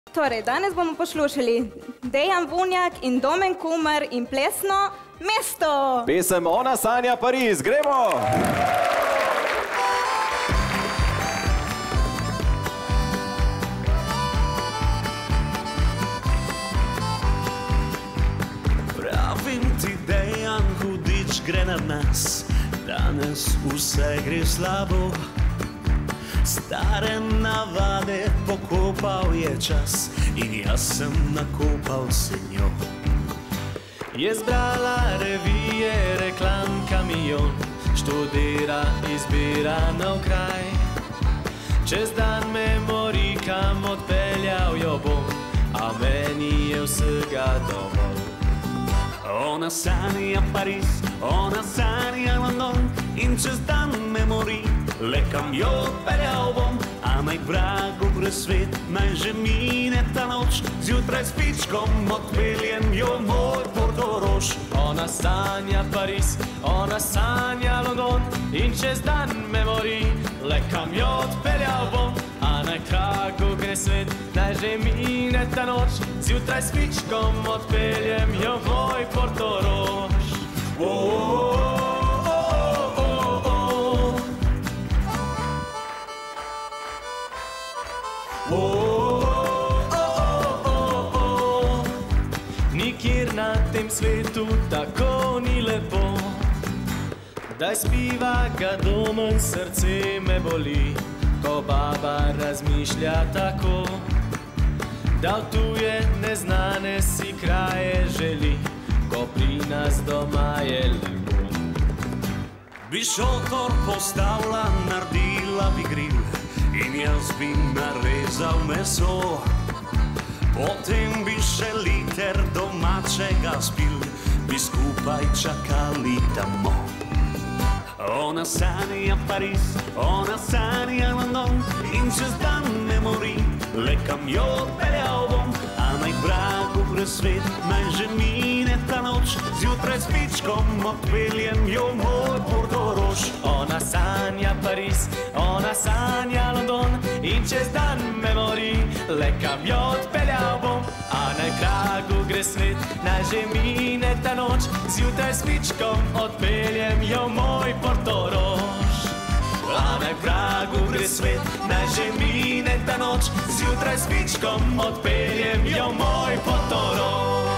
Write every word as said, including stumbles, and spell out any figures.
Torej, danes bomo poslušali Dejan Vunjak in Domen Kumer in plesno Mesto. Pesem Ona sanja Pariz, gremo! Pravim ti, Dejan, hudič gre nad nas, danes vse gre slabo. Stare navade pokopal je čas in jaz sem nakopal se njo. Je zbrala revije, reklam kamion, študira, izbira nov kraj. Čez dan me mori, kam odpeljal jo bom, a meni je vsega dovolj. Ona sanja Pariz, ona sanja London in čez dan me mori, le kam jo odpeljal bom, a naj vragu gre svet, naj že mine ta noč, zjutraj s pičkom odpeljem jo moj Portorož. Ona sanja Pariz, ona sanja London in čez dan me mori, le kam jo odpeljal bom, a naj kragu gre svet, naj že mine ta noč, zjutraj s pičkom odpeljem jo moj Portorož. Oh, oh, oh, oh, oh. Oh, oh, oh, oh, oh. Nikjer na tem svetu tako ni lepo, daj spiva ga Domen, srce me boli, ko baba razmišlja tako, da v tuje neznane si kraje želi, ko pri nas doma je lepo. Bi šotor postavila, naredila bi grill in jaz bi narezal meso. Potem bi še liter domačega spil, bi skupaj čakali tamo. Ona sanja Pariz, ona sanja London in čez dan me mori, le kam jo odpeljal bom, a naj vragu gre svet, naj že mine ta noč, zjutraj s pičkom odpeljem jo moj Portorož. Ona sanja Pariz, ona sanja London in čez dan me mori, le kam jo odpeljal bom, a naj kragu gre svet, naj že mine ta noč, zjutraj s pičkom odpeljem jo moj Portorož. A naj vragu gre svet, naj že mine ta noč, zjutraj s pičkom odpeljem jo moj Portorož.